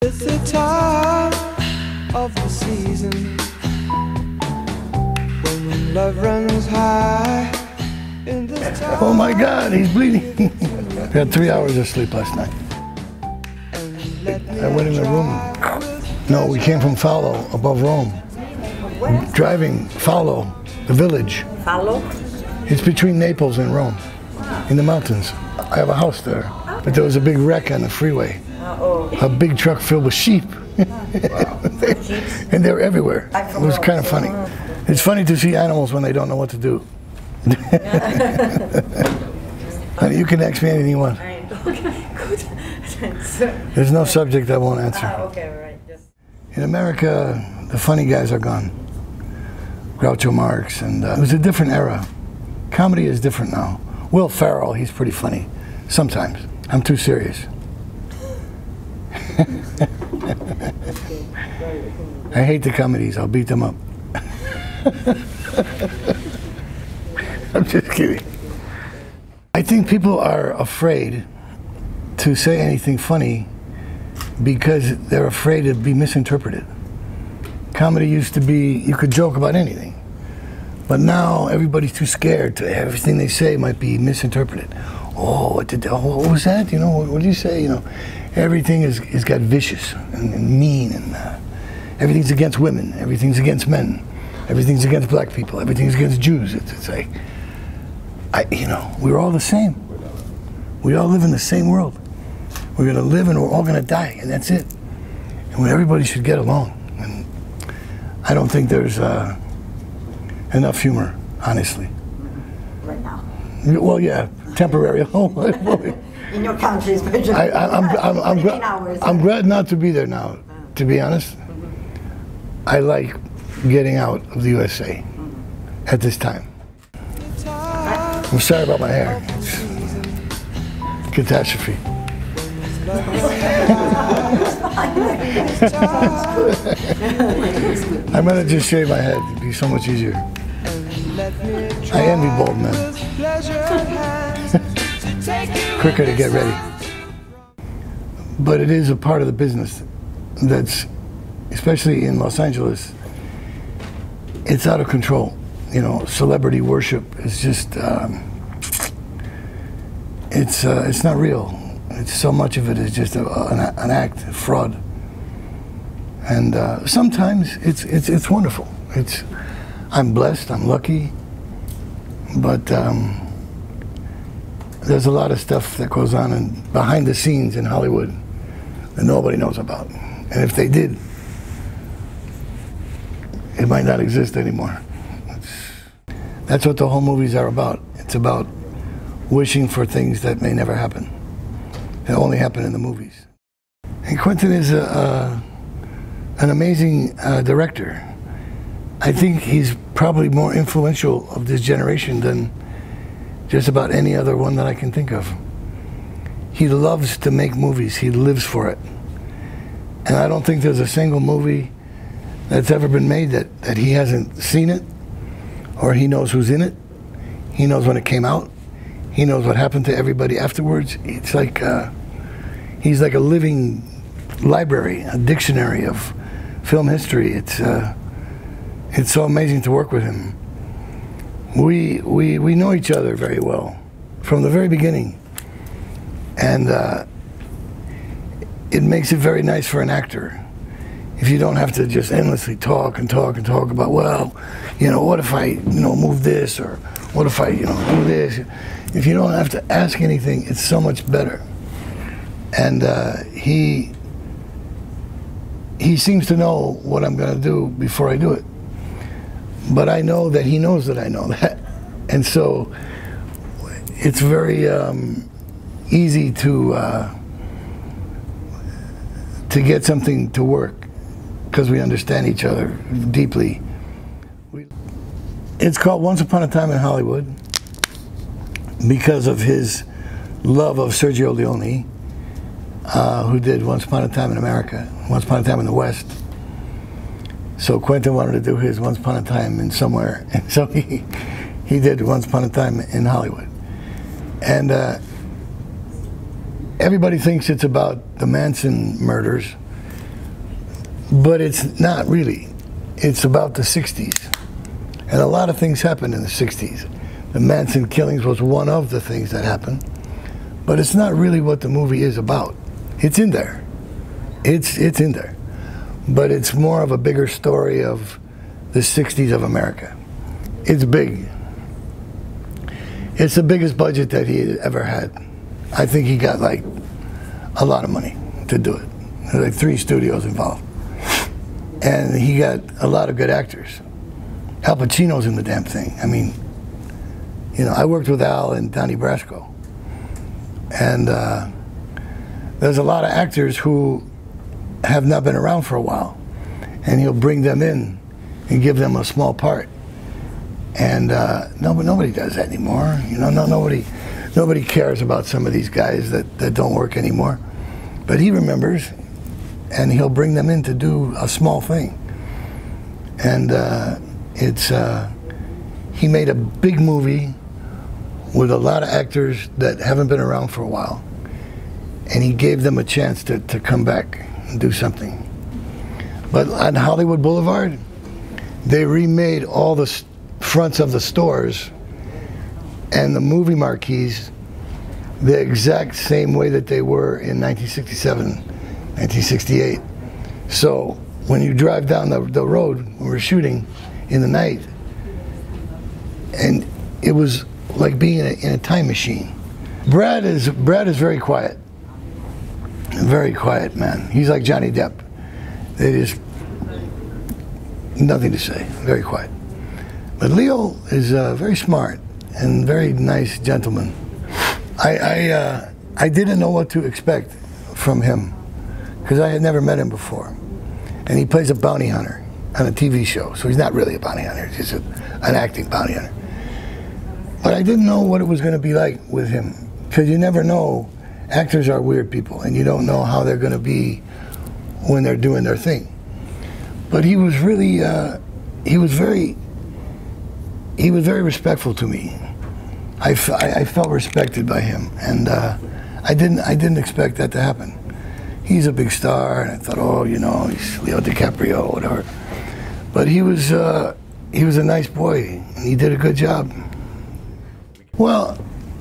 It's the time of the season when love runs high. In this time. Oh my God, he's bleeding. We had 3 hours of sleep last night. I went in the room. No, we came from Fallo, above Rome. Driving Fallo, the village. Fallo? It's between Naples and Rome, in the mountains. I have a house there, but there was a big wreck on the freeway. A big truck filled with sheep. And they were everywhere. It was kind of funny. It's funny to see animals when they don't know what to do. Honey, you can ask me anything you want. Okay, good. There's no subject I won't answer. Okay, all right. Just. In America, the funny guys are gone. Groucho Marx, and it was a different era. Comedy is different now. Will Ferrell, he's pretty funny. Sometimes. I'm too serious. I hate the comedies. I'll beat them up. I'm just kidding. I think people are afraid to say anything funny because they're afraid to be misinterpreted. Comedy used to be, you could joke about anything. But now everybody's too scared to everything they say might be misinterpreted. Oh, what was that? You know, what did you say? You know, everything is got vicious and mean, and everything's against women, everything's against men, everything's against black people, everything's against Jews. It's like, you know, we're all the same. We all live in the same world. We're gonna live and we're all gonna die, and that's it. And everybody should get along. And I don't think there's enough humor, honestly. Right now. Well, yeah, temporary. Oh, boy. In your country, especially. I'm glad not to be there now, to be honest. I like getting out of the USA at this time. I'm sorry about my hair. It's catastrophe. I'm gonna just shave my head. It'd be so much easier. I envy bald men. Quicker to get ready. But it is a part of the business that's, especially in Los Angeles, it's out of control. You know, celebrity worship is just, it's not real. It's so much of it is just an act, a fraud. And sometimes it's wonderful. I'm blessed, I'm lucky, but there's a lot of stuff that goes on behind the scenes in Hollywood that nobody knows about. And if they did, it might not exist anymore. That's what the whole movies are about. It's about wishing for things that may never happen. They only happen in the movies. And Quentin is an amazing director. I think he's probably more influential of this generation than just about any other one that I can think of. He loves to make movies. He lives for it. And I don't think there's a single movie that's ever been made that he hasn't seen it, or he knows who's in it. He knows when it came out. He knows what happened to everybody afterwards. It's like, he's like a living library, a dictionary of film history. It's so amazing to work with him. We know each other very well from the very beginning. And it makes it very nice for an actor. If you don't have to just endlessly talk and talk and talk about, well, you know, what if I, you know, move this, or what if I, you know, do this? If you don't have to ask anything, it's so much better. And he seems to know what I'm going to do before I do it. But I know that he knows that I know that. And so it's very easy to get something to work because we understand each other deeply. It's called Once Upon a Time in Hollywood because of his love of Sergio Leone, who did Once Upon a Time in America, Once Upon a Time in the West. So Quentin wanted to do his Once Upon a Time in somewhere, and so he did Once Upon a Time in Hollywood. And everybody thinks it's about the Manson murders, but it's not really. It's about the 60s. And a lot of things happened in the 60s. The Manson killings was one of the things that happened. But it's not really what the movie is about. It's in there. It's in there. But it's more of a bigger story of the 60s of America. It's big. It's the biggest budget that he ever had. I think he got like a lot of money to do it. There were like 3 studios involved. And he got a lot of good actors. Al Pacino's in the damn thing. I mean, you know, I worked with Al and Donnie Brasco. And there's a lot of actors who have not been around for a while. And he'll bring them in and give them a small part. And nobody does that anymore. You know, nobody cares about some of these guys that don't work anymore. But he remembers, and he'll bring them in to do a small thing. And he made a big movie with a lot of actors that haven't been around for a while. And he gave them a chance to come back and do something. But on Hollywood Boulevard, they remade all the fronts of the stores and the movie marquees the exact same way that they were in 1967, 1968. So when you drive down the road, when we're shooting in the night, and it was like being in a time machine. Brad is very quiet. Very quiet man. He's like Johnny Depp. They just, nothing to say, very quiet. But Leo is very smart and very nice gentleman. I didn't know what to expect from him because I had never met him before. And he plays a bounty hunter on a TV show, so he's not really a bounty hunter, he's just an acting bounty hunter. But I didn't know what it was going to be like with him because you never know. Actors are weird people, and you don't know how they're going to be when they're doing their thing. But he was really, he was very respectful to me. I felt respected by him, and I didn't expect that to happen. He's a big star, and I thought, oh, you know, he's Leo DiCaprio, whatever. But he was a nice boy, and he did a good job. Well,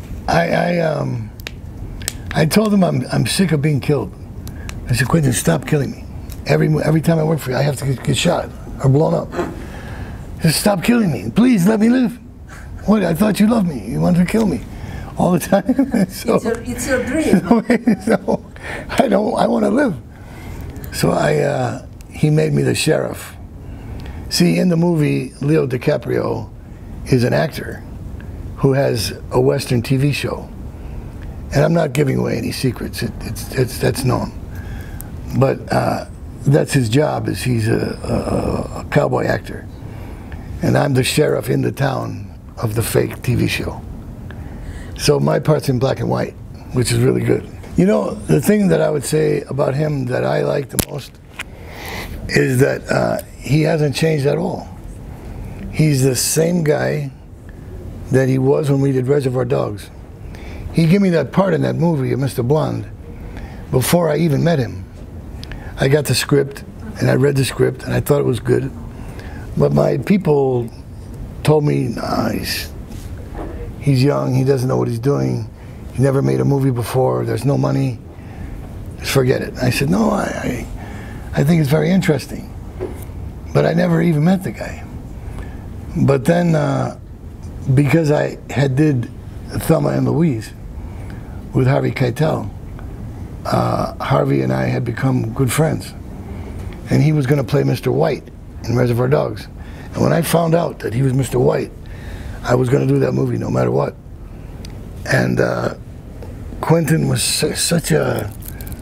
I told him I'm sick of being killed. I said, Quentin, stop killing me. Every time I work for you, I have to get shot or blown up. He said, stop killing me. Please, let me live. What? I thought you loved me. You wanted to kill me all the time. So, it's your dream. So I want to live. So he made me the sheriff. See, in the movie, Leo DiCaprio is an actor who has a Western TV show. And I'm not giving away any secrets. That's known. But that's his job, is he's a cowboy actor. And I'm the sheriff in the town of the fake TV show. So my part's in black and white, which is really good. You know, the thing that I would say about him that I like the most is that he hasn't changed at all. He's the same guy that he was when we did Reservoir Dogs. He gave me that part in that movie of Mr. Blonde before I even met him. I got the script, and I read the script, and I thought it was good. But my people told me, nah, he's young, he doesn't know what he's doing, he never made a movie before, there's no money, just forget it. I said, no, I think it's very interesting. But I never even met the guy. But then, because I had did Thelma and Louise with Harvey Keitel, Harvey and I had become good friends. And he was going to play Mr. White in Reservoir Dogs. And when I found out that he was Mr. White, I was going to do that movie no matter what. And Quentin was such a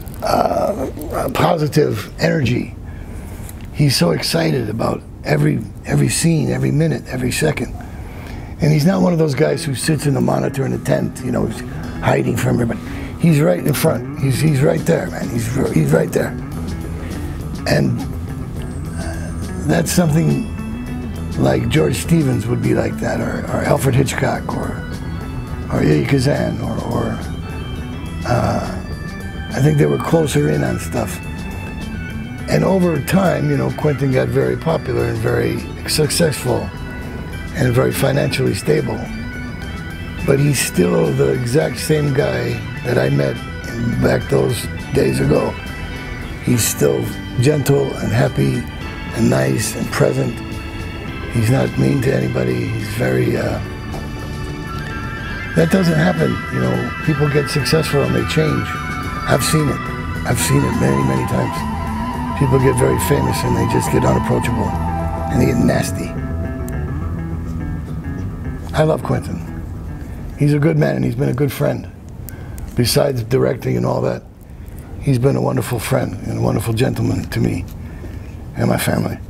positive energy. He's so excited about every scene, every minute, every second. And he's not one of those guys who sits in the monitor in the tent, you know, he's hiding from everybody. He's right in front. He's right there, man. He's right there. And that's something like George Stevens would be like that, or Alfred Hitchcock, or Eddie Kazan, or I think they were closer in on stuff. And over time, you know, Quentin got very popular and very successful and very financially stable. But he's still the exact same guy that I met back those days ago. He's still gentle and happy and nice and present. He's not mean to anybody. He's very, that doesn't happen, you know. People get successful and they change. I've seen it. I've seen it many, many times. People get very famous and they just get unapproachable and they get nasty. I love Quentin. He's a good man and he's been a good friend. Besides directing and all that, he's been a wonderful friend and a wonderful gentleman to me and my family.